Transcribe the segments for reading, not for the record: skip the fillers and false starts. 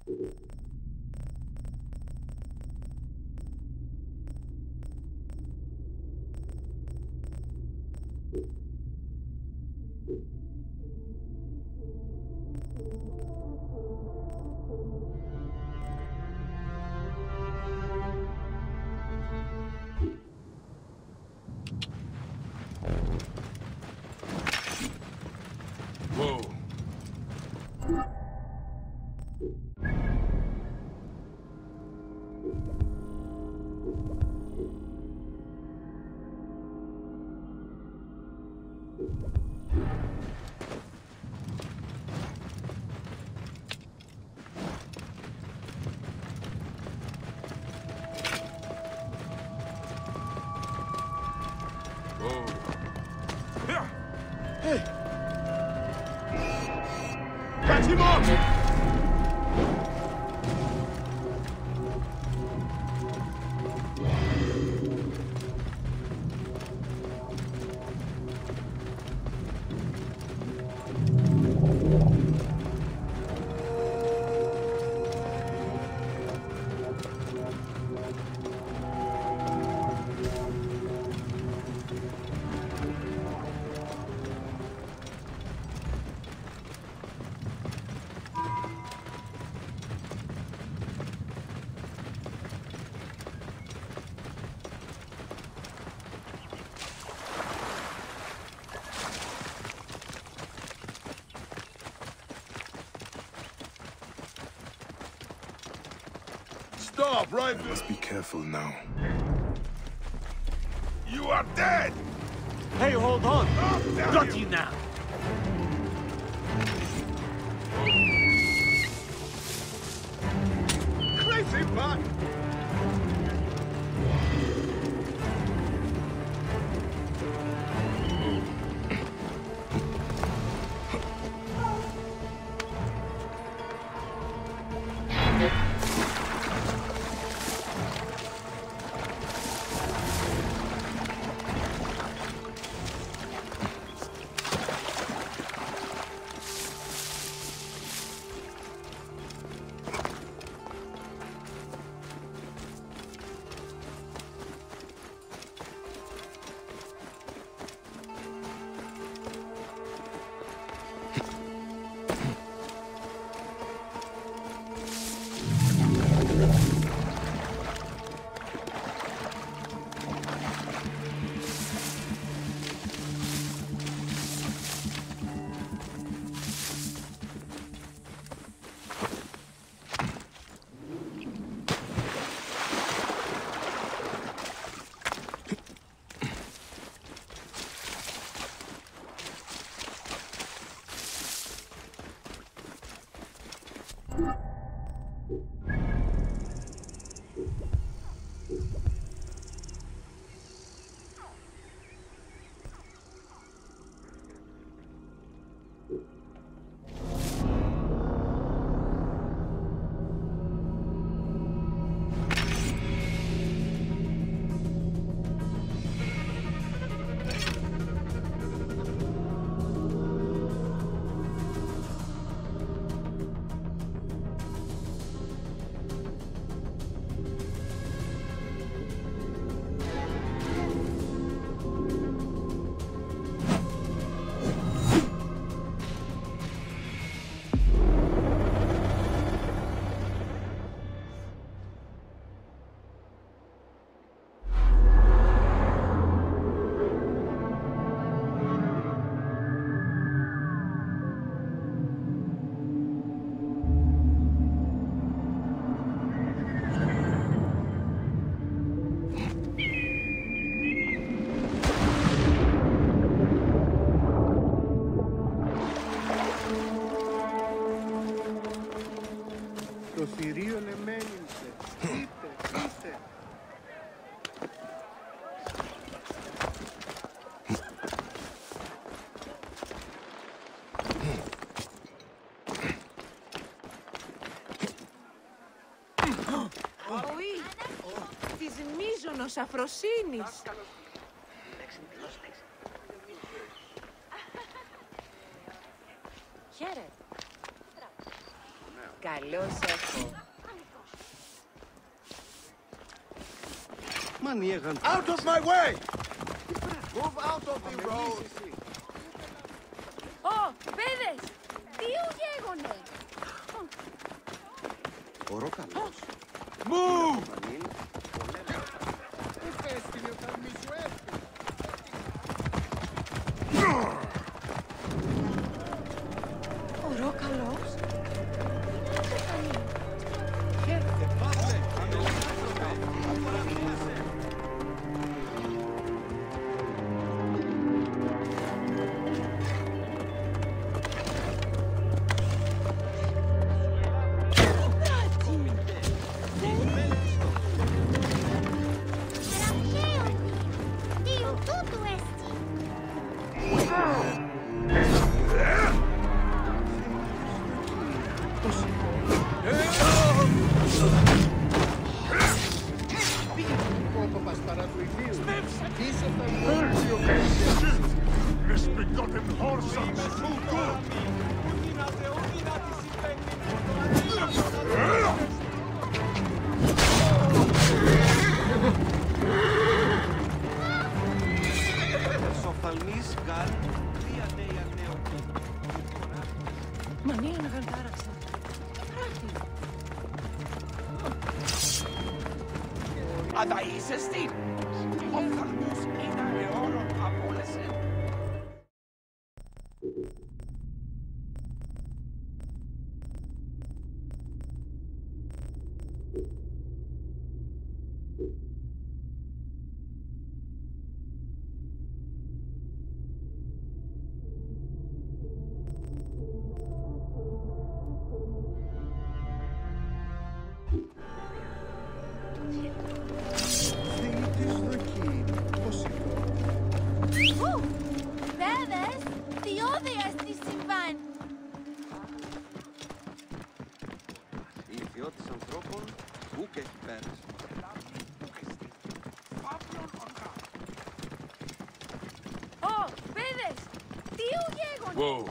Whoa. Whoa. Hey! Catch him up! Stop, right? I must be careful now. You are dead! Hey, hold on! Damn Got you. you now! Crazy man! Το θηρίο λεμένισε. Είτε. Όχι, της μείζωνος αφροσύνης. Χαίρετε. Καλώς έχω. Μανιέγαν. Out of my way! Move out of the road. Ω, παιδες! Τι γέγονε! Μπορώ καλώς. Move! Βανίλ. Επέστειλε όταν μη σου έρθει. Ορόκαλος! Χαίρετε, πάτε. Misbegotten whoresomes! Too good! Σοφαλμής Γκάλ, τρία νέα νέο. Μανία να γαντάραξα. Αλλά είσαι στην. Ο φαλμούς είναι αιώνων απόλεσεν. Παιδες! Διόδια στη συμβάν! Η ιδιώτης ανθρώπων, πού και έχει πέρασει. Ω, παιδες! Τι γέγονε! Whoa!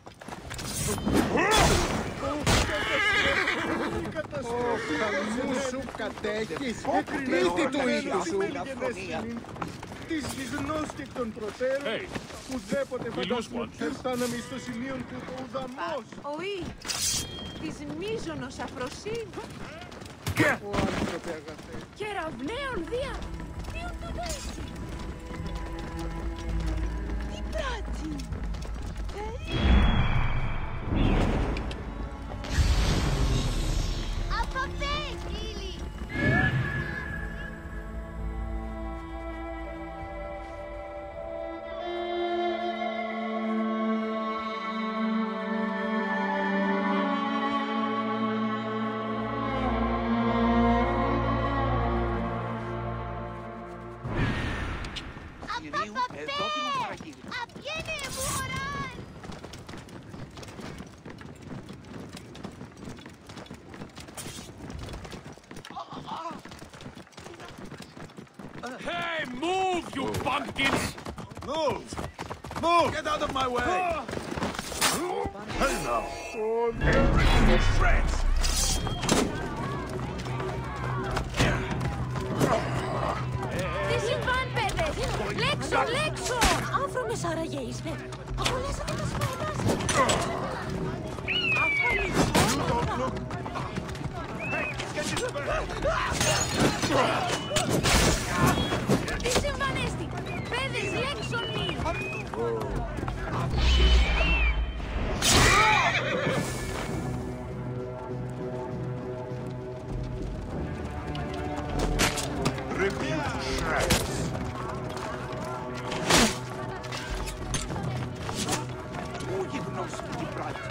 Μου σου κατέχεις. Εκπλήτη του ήλιου σου. Της γνώστη των προτέρων, Hey, ουδέποτε we lose φαντάσουμε one. δεν φτάναμε στο σημείο του το ουδαμός. Οή, της μίζωνος αφροσύνης. Ο άνθρωπε αγαθέ. Κεραυναίων δια! Τι ουντουδέστη! Τι πράτσι! Από αυτέ, κύριοι! Κυρίου, εδώ τι μου παραγγείλει. Απιένε μου χωράν! Hey, move, you bumpkins! Move! Move! Get out of my way! Hey now! Shreds! Τι συμβάν, παιδες! Λέξω, λέξω! Άφρονες άραγε είστε! Απολέσατε τα σπουδάσια! Τι συμβανέστη! Παιδες, λέξω μη! Rip you to shreds! Πού γιγνός και τι πράττει.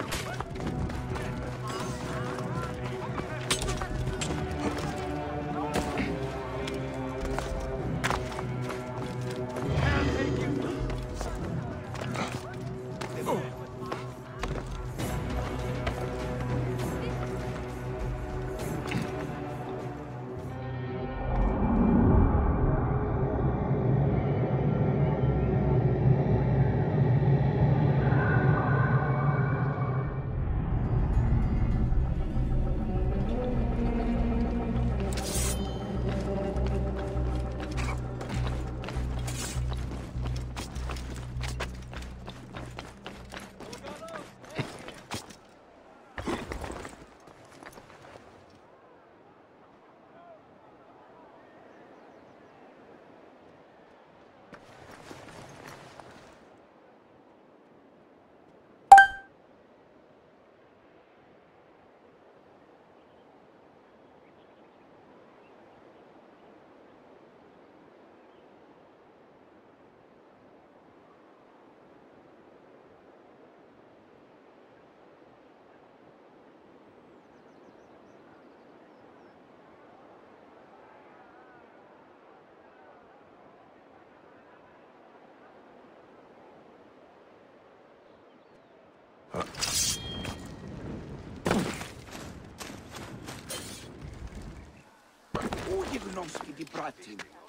γνώσκει την πράτη.